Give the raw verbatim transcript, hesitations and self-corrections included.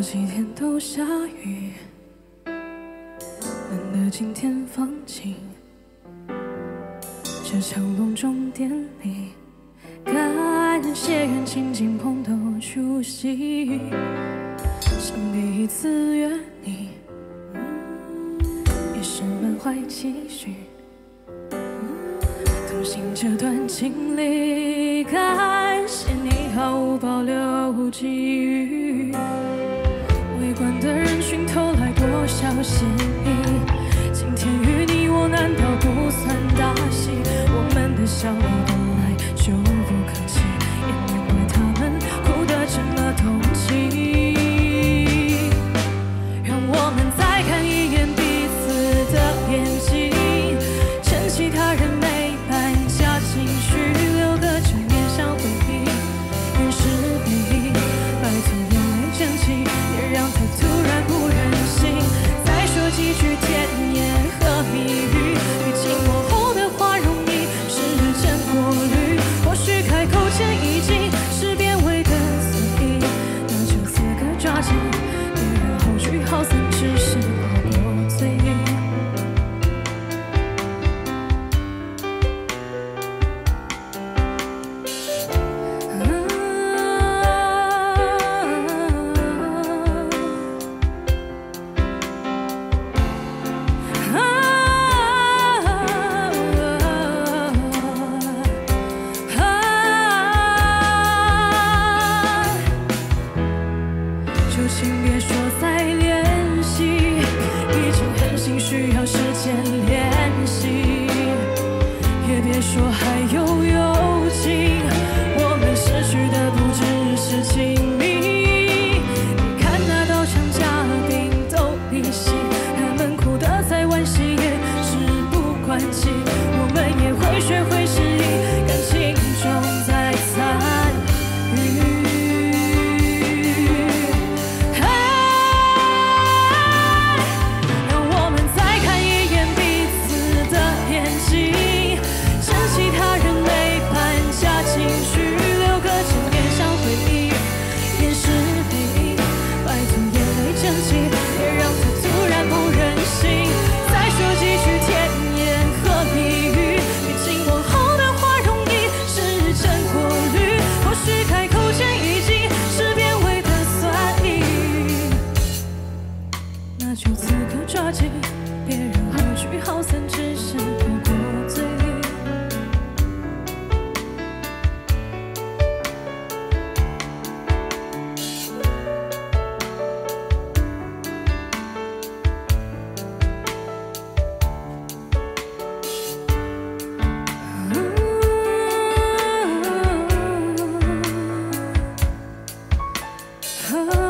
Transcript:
几天都下雨，难得今天放晴。这场隆重典礼，感谢缘亲近朋都出席，像第一次约你，也是满怀期许。同行这段经历，感谢你毫无保留给予。围观的人群投来多少心意，今天与你我难道不算大戏？我们的笑料本来就不客气，也难怪他们哭得这么同情。让我们再看一眼彼此的眼睛，趁其他人没办加情绪，留个正面相回忆。原是回忆，拜托眼泪争气，别让它突然不忍心。再说几句甜言和蜜语，毕竟我后的话容易是真过滤。或许开口前已经是变味的随意，那就此刻抓紧，别让后句好散，只是过过嘴瘾。就请别说再联系，已经很心需要时间练习。也别说还有友情，我们失去的不只是亲密。你看那到场嘉宾都离席，他们哭得再惋惜也事不关己，我们也会学会适应，感情中再参与。那就此刻抓紧，别让后句好散，只是过过嘴瘾。啊